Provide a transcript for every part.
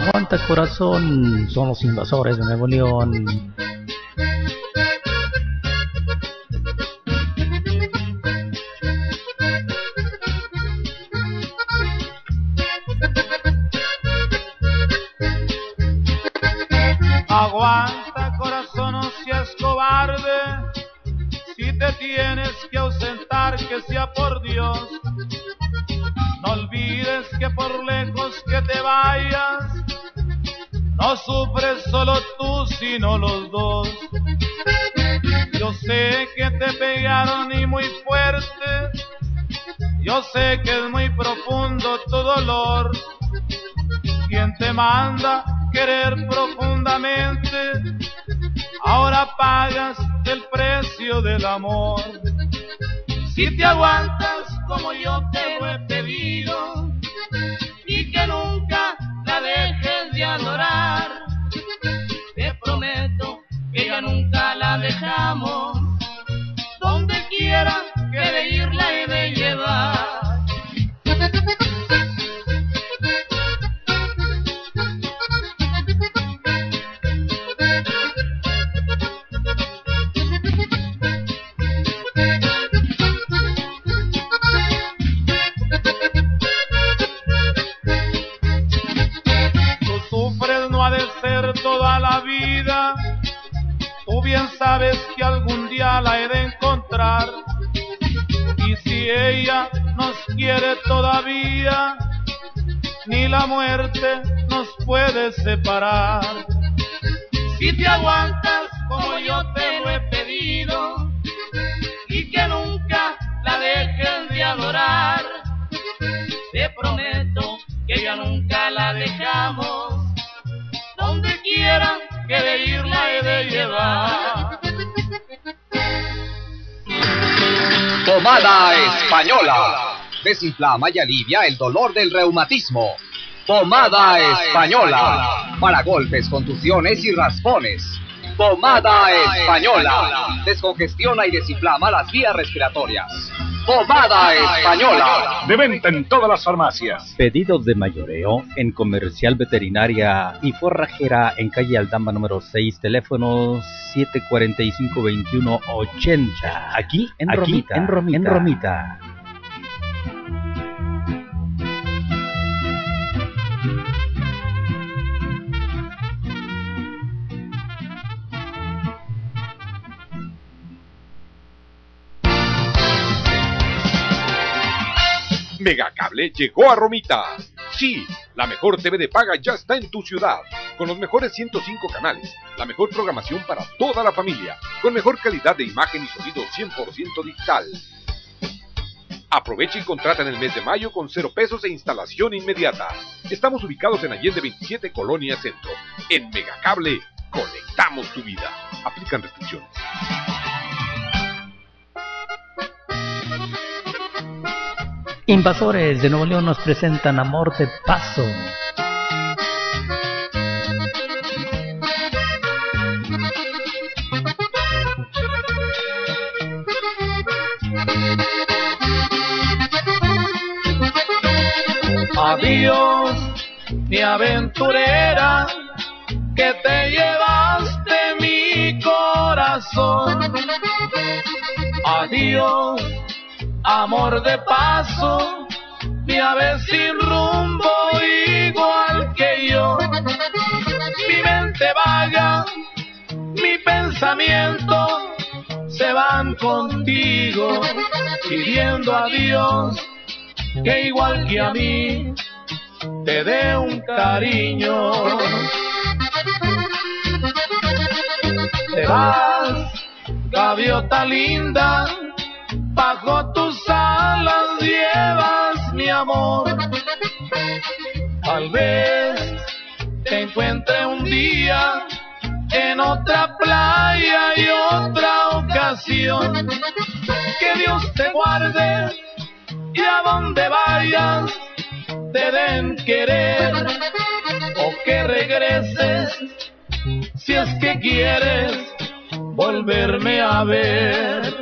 Aguanta corazón, son los Invasores de Nuevo León. Aguanta corazón, no seas cobarde. Si te tienes que ausentar, que sea por Dios. No olvides que por lejos que te vayas, no sufres solo tú, sino los dos. Yo sé que te pegaron y muy fuerte, yo sé que es muy profundo tu dolor. ¿Quién te manda querer profundamente? Ahora pagas el precio del amor. Si te aguantas como yo te lo he pedido, y que nunca la dejes de adorar, te prometo que ya nunca la dejamos. Donde quiera que de ir la he de llevar. Toda la vida, tú bien sabes que algún día la he de encontrar, y si ella nos quiere todavía, ni la muerte nos puede separar. Si te aguantas como yo te lo he pedido, y que nunca la dejes de adorar, te prometo que ya nunca la dejamos. Donde quiera que de ir la he de llevar. Pomada española. Desinflama y alivia el dolor del reumatismo. Pomada española. Para golpes, contusiones y raspones. Pomada española. Descongestiona y desinflama las vías respiratorias. Pomada española. De venta en todas las farmacias. Pedidos de mayoreo en Comercial Veterinaria y Forrajera en calle Aldama número 6, teléfono 745-2180. Aquí en Romita. Megacable llegó a Romita. Sí, la mejor TV de paga ya está en tu ciudad, con los mejores 105 canales, la mejor programación para toda la familia, con mejor calidad de imagen y sonido 100% digital. Aprovecha y contrata en el mes de mayo con 0 pesos e instalación inmediata. Estamos ubicados en Allende 27, Colonia Centro. En Megacable, conectamos tu vida. Aplican restricciones. Invasores de Nuevo León nos presentan Amor de Paso. Adiós, mi aventurera, que te llevaste mi corazón. Adiós, amor de paso, mi ave sin rumbo igual que yo. Mi mente vaga, mi pensamiento se van contigo, pidiendo a Dios que igual que a mí te dé un cariño. Te vas, gaviota linda, bajo tus alas llevas mi amor. Tal vez te encuentre un día en otra playa y otra ocasión. Que Dios te guarde y a donde vayas te den querer, o que regreses si es que quieres volverme a ver.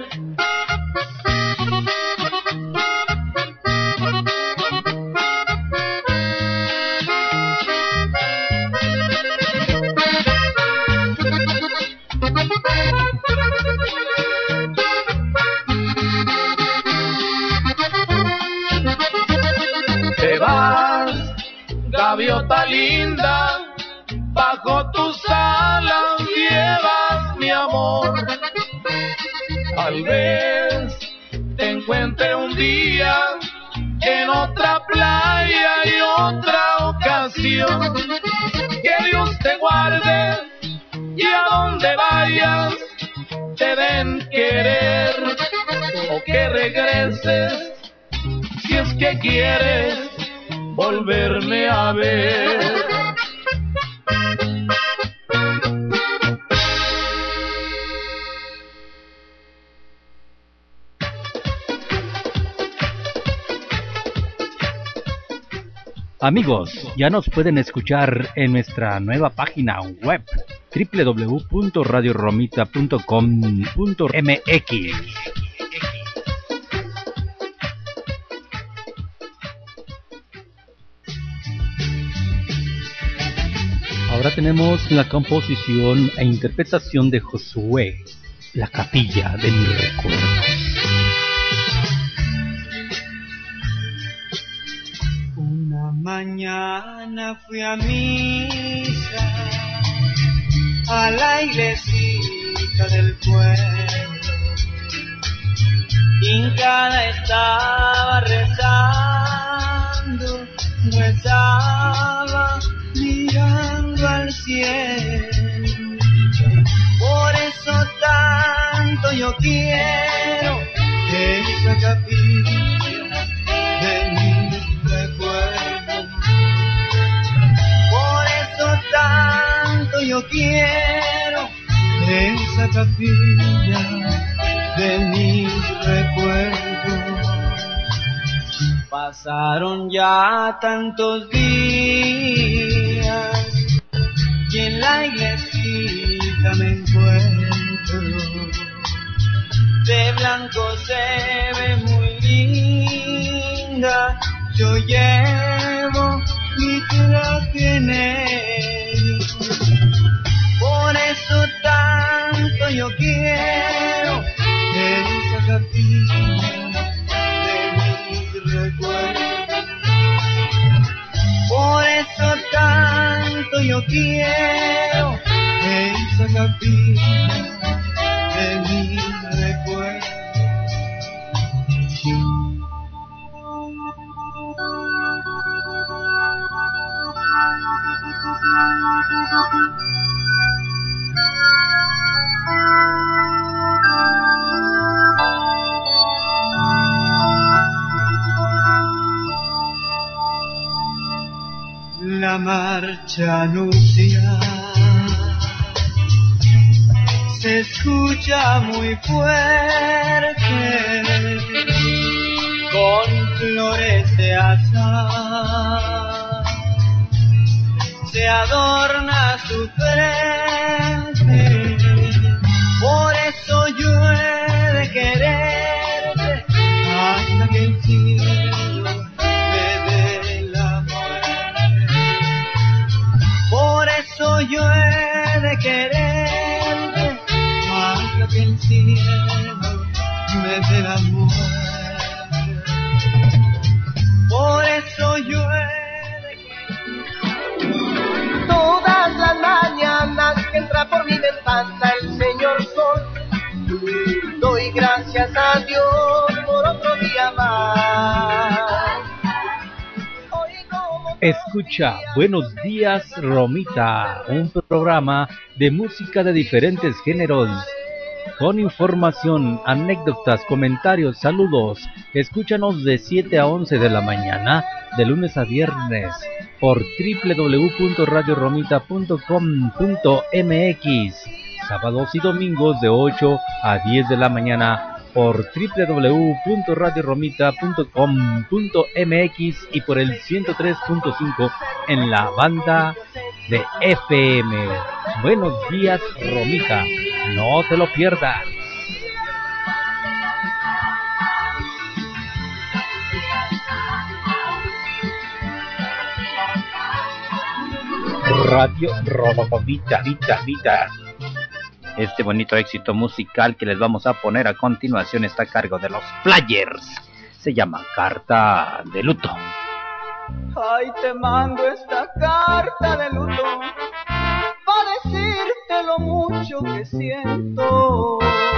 linda, bajo tus alas llevas mi amor. Tal vez te encuentre un día en otra playa y otra ocasión. Que Dios te guarde y a donde vayas te den querer, o que regreses si es que quieres volverme a ver. Amigos, ya nos pueden escuchar en nuestra nueva página web www.radioromita.com.mx. Ahora tenemos la composición e interpretación de Josué, La capilla de mis recuerdos. Mañana fui a misa, a la iglesita del pueblo. Hincada estaba rezando, rezaba mirando al cielo. Por eso tanto yo quiero esa capilla de mis recuerdos. Por eso tanto yo quiero esa capilla de mis recuerdos. Pasaron ya tantos días y en la iglesita me encuentro. De blanco se ve muy linda, yo llevo mi traje negro. Por eso tanto yo quiero esa capilla de mis recuerdos. Por eso tanto yo quiero esa capilla de mis recuerdos. La marcha nupcial se escucha muy fuerte, con flores de azahar se adorna su frente. Por eso yo he de quererte hasta que el cielo me dé la muerte. Por eso yo he de quererte hasta que el cielo me dé la muerte. Por eso yo he de quererte. Todas las mañanas que entra por mi ventana el señor sol, doy gracias a Dios por otro día más. Escucha Buenos Días Romita, un programa de música de diferentes géneros, con información, anécdotas, comentarios, saludos. Escúchanos de 7 a 11 de la mañana, de lunes a viernes, por www.radioromita.com.mx, sábados y domingos de 8 a 10 de la mañana, por www.radioromita.com.mx y por el 103.5 en la banda de FM. Buenos días, Romita, no te lo pierdas. Radio Romita, Vita. Este bonito éxito musical que les vamos a poner a continuación está a cargo de los Players. Se llama Carta de Luto. Ay, te mando esta carta de luto para decirte lo mucho que siento,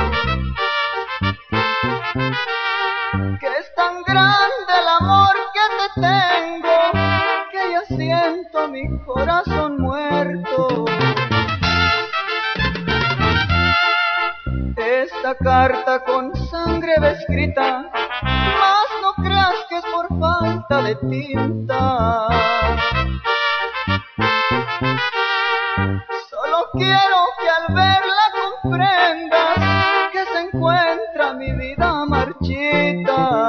que es tan grande el amor que te tengo, que ya siento mi corazón muerto. Esta carta con sangre va escrita, mas no creas que es por falta de tinta. Solo quiero que al verla comprendas que se encuentra mi vida marchita.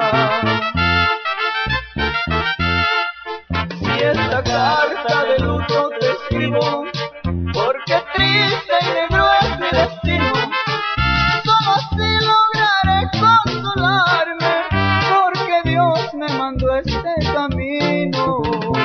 Si esta carta de luto te escribo, porque triste y negro es mi destino, solo así lograré consolarme, porque Dios me mandó este camino.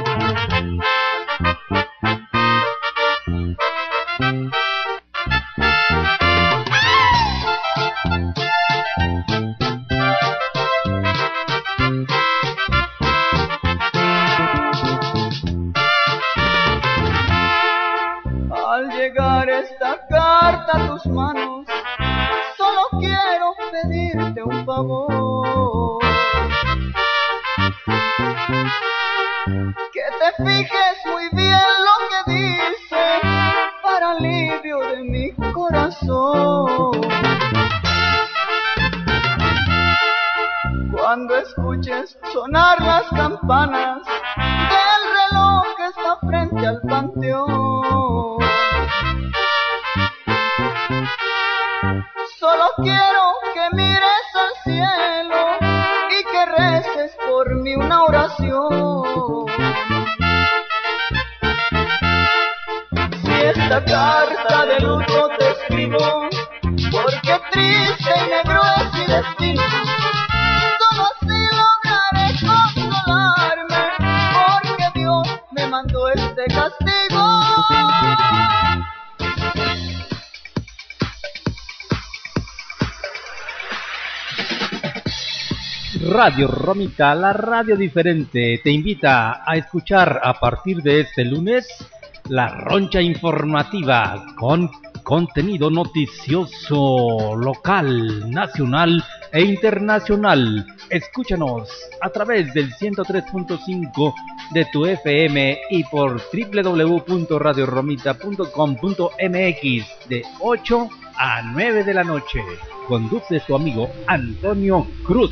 Al llegar esta carta a tus manos, solo quiero pedirte un favor, que te fijes muy bien lo que dice, para alivio de mi corazón. Cuando escuches sonar las campanas del reloj que está frente al panteón, solo quiero que mires al cielo y que reces por mí una oración. Si esta carta de luto te escribo, porque triste y negro es mi destino, solo así lograré consolarme, porque Dios me mandó este castigo. Radio Romita, la radio diferente, te invita a escuchar a partir de este lunes la roncha informativa con contenido noticioso local, nacional e internacional. Escúchanos a través del 103.5 de tu FM y por www.radioromita.com.mx de 8 a 9 de la noche. Conduce tu amigo Antonio Cruz.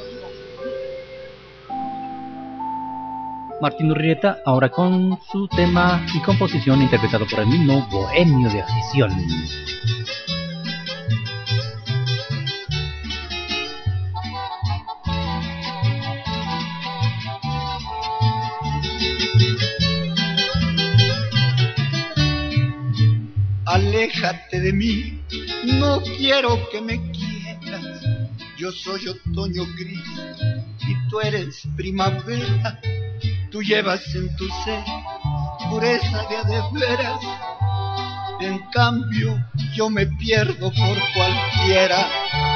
Martín Urrieta, ahora con su tema y composición interpretado por el mismo Bohemio de Afición. Aléjate de mí, no quiero que me quieras. Yo soy otoño gris y tú eres primavera. Tú llevas en tu ser pureza de a de veras. En cambio yo me pierdo por cualquiera.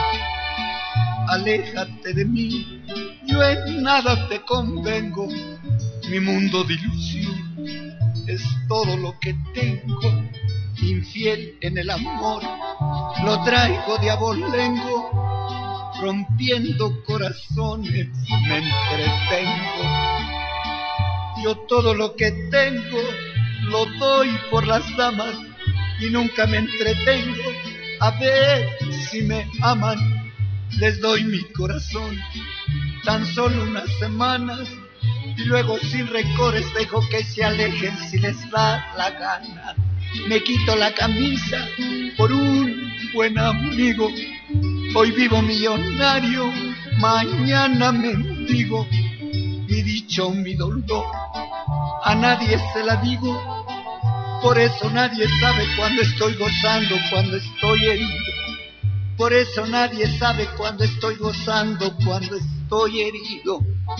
Aléjate de mí, yo en nada te convengo. Mi mundo de ilusión es todo lo que tengo. Infiel en el amor, lo traigo de abolengo. Rompiendo corazones me entretengo. Yo todo lo que tengo lo doy por las damas y nunca me entretengo a ver si me aman. Les doy mi corazón tan solo unas semanas y luego sin rencores dejo que se alejen si les da la gana. Me quito la camisa por un buen amigo. Hoy vivo millonario, mañana mendigo. Mi dicho, mi dolor, a nadie se la digo. Por eso nadie sabe cuando estoy gozando, cuando estoy herido. Por eso nadie sabe cuando estoy gozando, cuando estoy herido.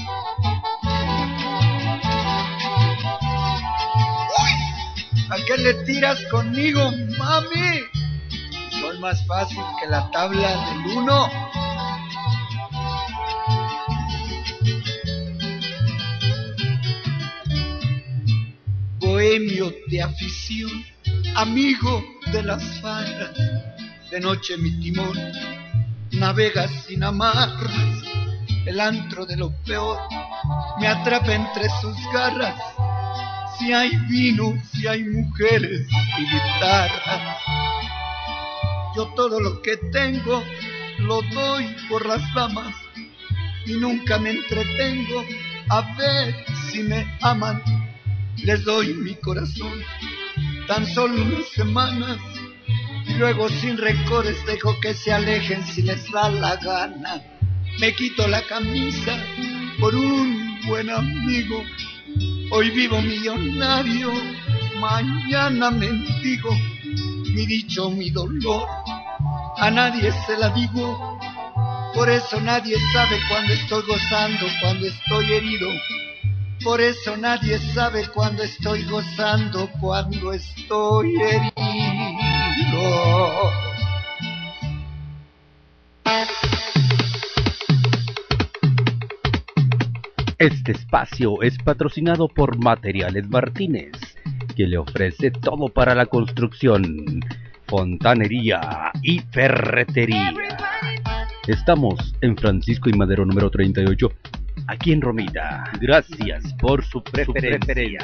¡Uy! ¿A qué le tiras conmigo, mami? Soy más fácil que la tabla del 1. bohemio de afición, amigo de las farras. De noche mi timón navega sin amarras, el antro de lo peor me atrapa entre sus garras. Si hay vino, si hay mujeres y guitarras, yo todo lo que tengo lo doy por las damas y nunca me entretengo a ver si me aman. Les doy mi corazón tan solo unas semanas y luego sin rencores dejo que se alejen si les da la gana. Me quito la camisa por un buen amigo. Hoy vivo millonario, mañana mendigo. Mi dicho, mi dolor, a nadie se la digo. Por eso nadie sabe cuando estoy gozando, cuando estoy herido. Por eso nadie sabe cuando estoy gozando, cuando estoy herido. Este espacio es patrocinado por Materiales Martínez, que le ofrece todo para la construcción, fontanería y ferretería. Estamos en Francisco y Madero número 38, aquí en Romita. Gracias por su preferencia.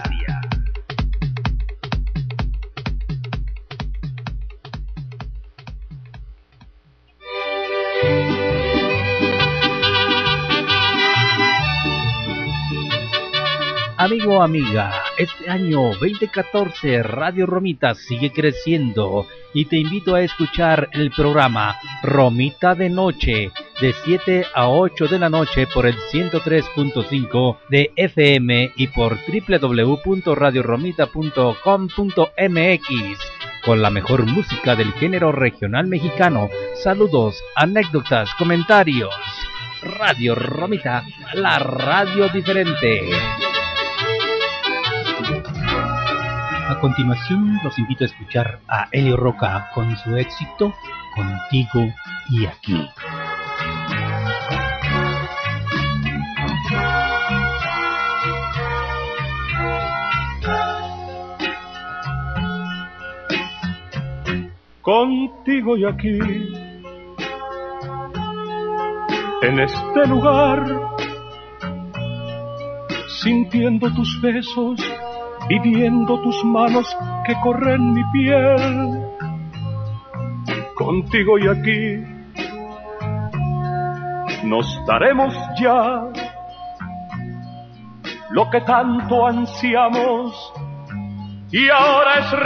Amigo, amiga, este año 2014 Radio Romita sigue creciendo y te invito a escuchar el programa Romita de Noche de 7 a 8 de la noche por el 103.5 de FM y por www.radioromita.com.mx con la mejor música del género regional mexicano. Saludos, anécdotas, comentarios. Radio Romita, la radio diferente. A continuación los invito a escuchar a Elio Roca con su éxito Contigo y Aquí. Contigo y aquí, en este lugar, sintiendo tus besos, viviendo tus manos que corren mi piel. Contigo y aquí nos daremos ya lo que tanto ansiamos y ahora es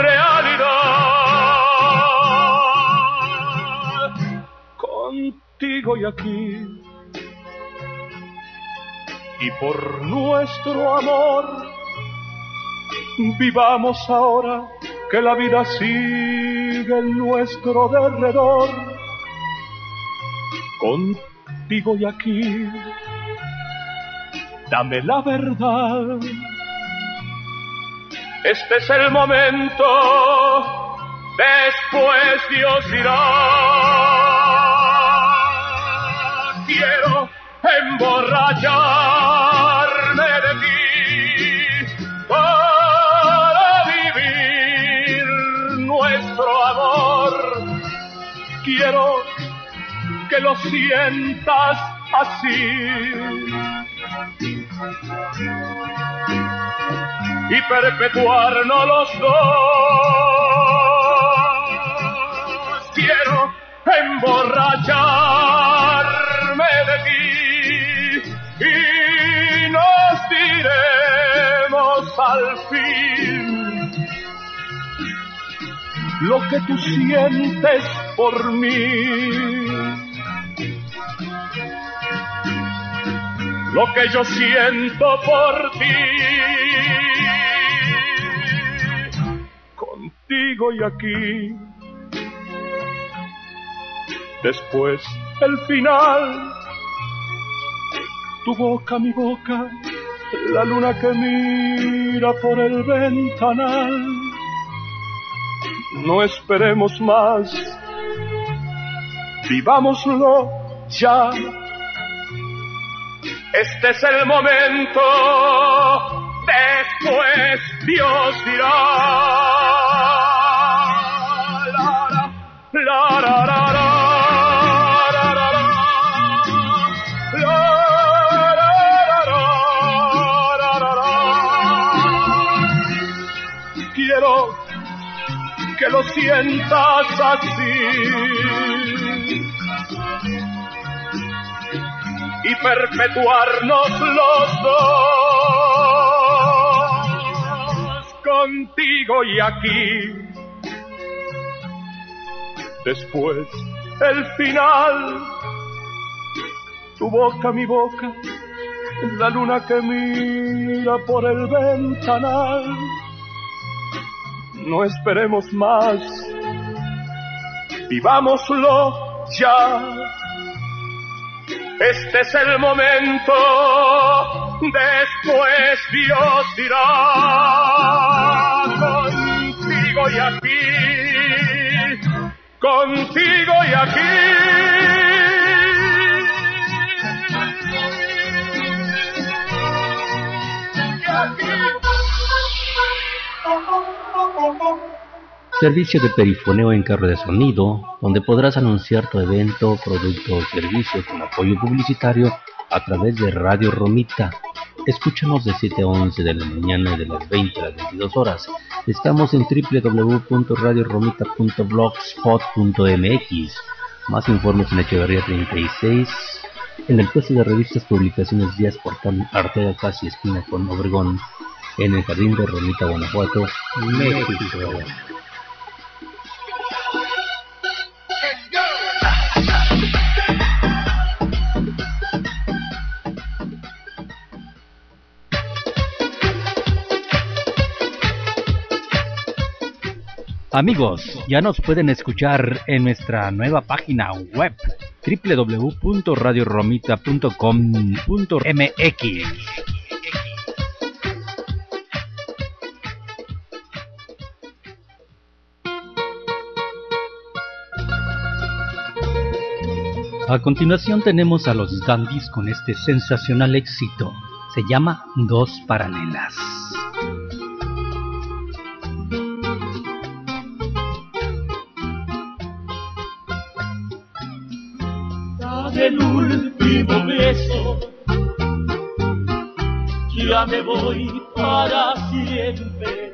realidad. Contigo y aquí, y por nuestro amor vivamos ahora que la vida sigue en nuestro derredor. Contigo y aquí, dame la verdad. Este es el momento, después Dios dirá. Quiero emborracharme de ti nuestro amor. Quiero que lo sientas así y perpetuarnos los dos. Quiero emborracharme de ti y nos diremos al fin lo que tú sientes por mí, lo que yo siento por ti. Contigo y aquí, después el final, tu boca, mi boca, la luna que mira por el ventanal. No esperemos más, vivámoslo ya. Este es el momento, después Dios dirá. La, la, la, la. Quiero que lo sientas así y perpetuarnos los dos contigo y aquí. Después el final, tu boca, mi boca, la luna que mira por el ventanal. No esperemos más, vivámoslo ya. Este es el momento, después Dios dirá. Contigo y aquí, contigo y aquí. Servicio de perifoneo en carro de sonido, donde podrás anunciar tu evento, producto o servicio con apoyo publicitario a través de Radio Romita. Escúchanos de 7 a 11 de la mañana y de las 20 a las 22 horas. Estamos en www.radioromita.blogspot.mx. Más informes en Echeverría 36, en el puesto de revistas Publicaciones Díaz Portal Arteaga casi esquina con Obregón, en el Jardín de Romita, Guanajuato, México. Amigos, ya nos pueden escuchar en nuestra nueva página web www.radioromita.com.mx. A continuación tenemos a los Dandies con este sensacional éxito. Se llama Dos Paralelas. El último beso, ya me voy para siempre.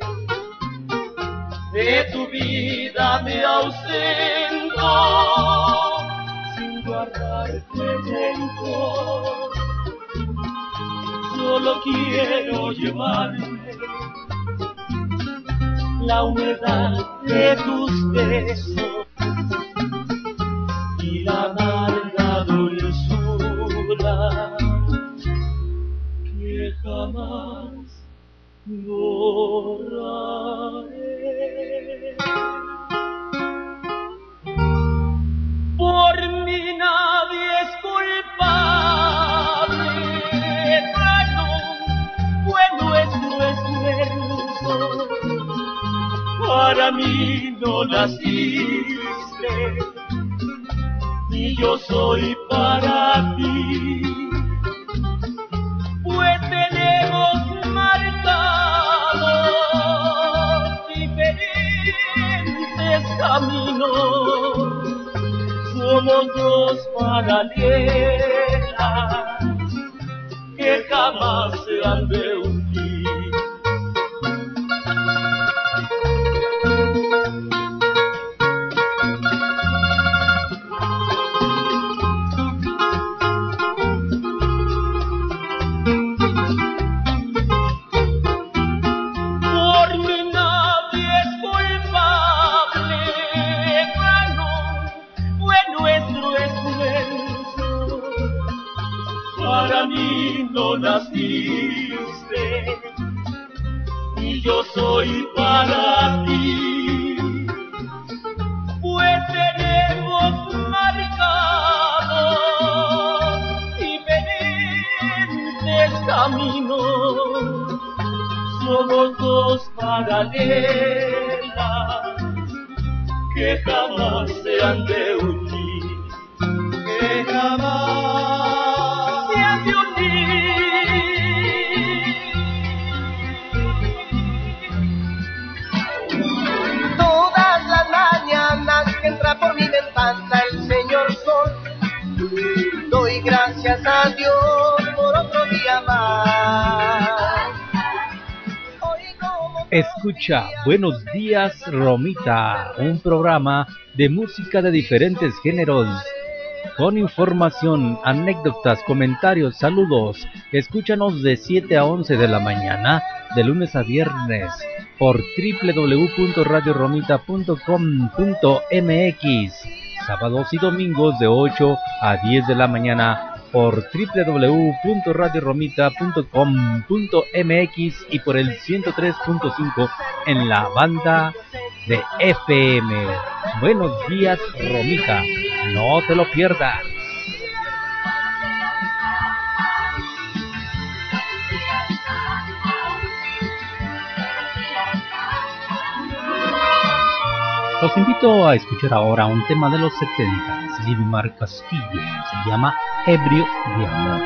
De tu vida me ausento, sin guardarte rencor. Solo quiero llevarme la humedad de tus besos y la amarga dulzura que jamás borraré. Por mí nadie es culpable, bueno es nuestro. Para mí no naciste, y yo soy para ti, pues tenemos marcados diferentes caminos. Somos dos paralelas que jamás se han de unir. No naciste y yo soy para ti, pues tenemos marcados diferentes caminos. Somos dos paralelas que jamás se han de unir, que jamás. a Dios por otro día más. Escucha Buenos Días Romita, un programa de música de diferentes géneros, con información, anécdotas, comentarios, saludos. Escúchanos de 7 a 11 de la mañana, de lunes a viernes, por www.radioromita.com.mx, sábados y domingos de 8 a 10 de la mañana, por www.radioromita.com.mx y por el 103.5 en la banda de FM. Buenos días, Romita, no te lo pierdas. Los invito a escuchar ahora un tema de los 70, Lidimar Castillo, se llama Ebrio de Amor.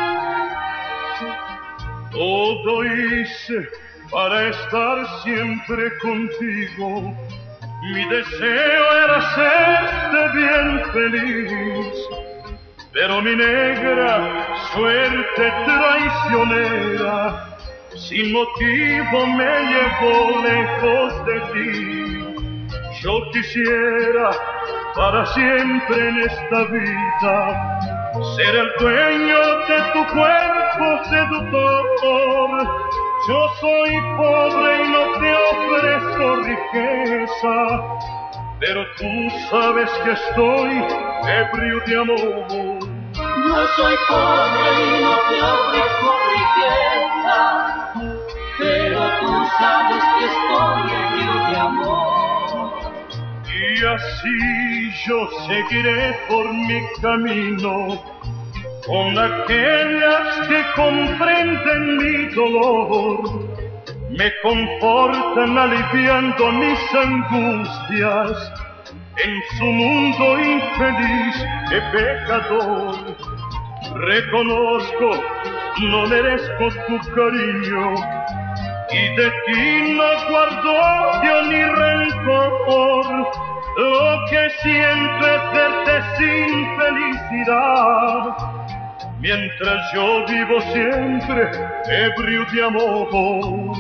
Todo hice para estar siempre contigo, mi deseo era hacerte bien feliz, pero mi negra suerte traicionera, sin motivo me llevó lejos de ti. Yo quisiera para siempre en esta vida ser el dueño de tu cuerpo seductor. Yo soy pobre y no te ofrezco riqueza, pero tú sabes que estoy ebrio de amor. Yo soy pobre y no te ofrezco riqueza, pero tú sabes que estoy ebrio de amor. Y así yo seguiré por mi camino, con aquellas que comprenden mi dolor, me confortan aliviando mis angustias, en su mundo infeliz y pecador. Reconozco, no merezco tu cariño, y de ti no guardo odio ni rencor. Lo que siento es verte sin felicidad, mientras yo vivo siempre ebrio de amor.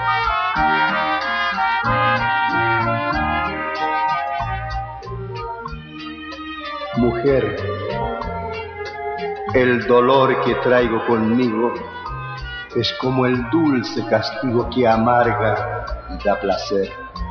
Mujer, el dolor que traigo conmigo es como el dulce castigo que amarga y da placer.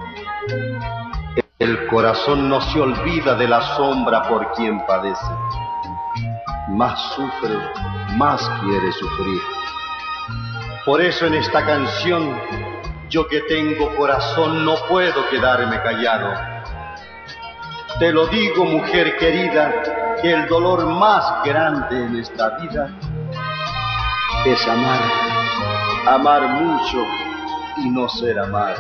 El corazón no se olvida de la sombra por quien padece. Más sufre, más quiere sufrir. Por eso en esta canción, yo que tengo corazón no puedo quedarme callado. Te lo digo, mujer querida, que el dolor más grande en esta vida es amar, amar mucho y no ser amado.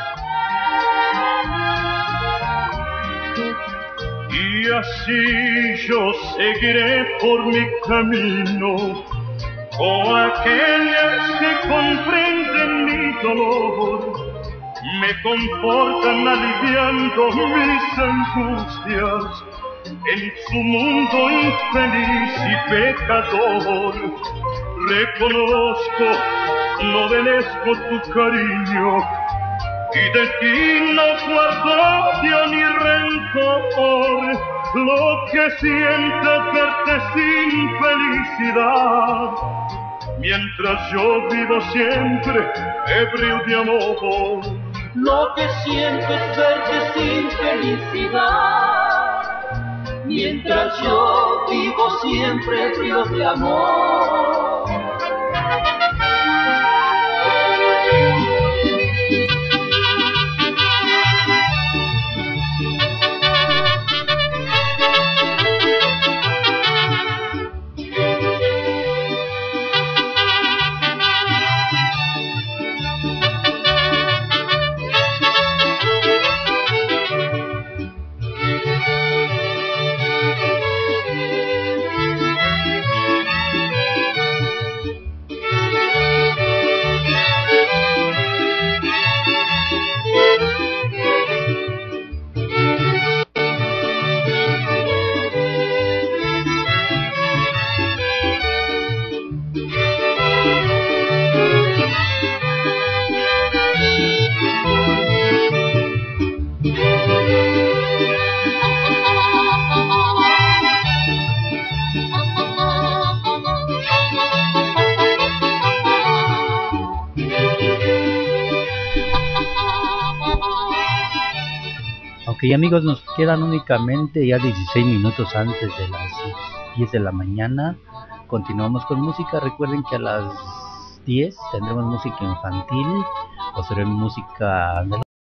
Y así yo seguiré por mi camino, con aquellas que comprenden mi dolor, me confortan aliviando mis angustias, en su mundo infeliz y pecador. Reconozco, no merezco tu cariño, y de ti no guardo odio ni rencor. Lo que siento es verte sin felicidad, mientras yo vivo siempre ebrio de amor. Lo que siento es verte sin felicidad, mientras yo vivo siempre ebrio de amor. Ok, amigos, nos quedan únicamente ya 16 minutos antes de las 10 de la mañana. Continuamos con música. Recuerden que a las 10 tendremos música infantil, o será música de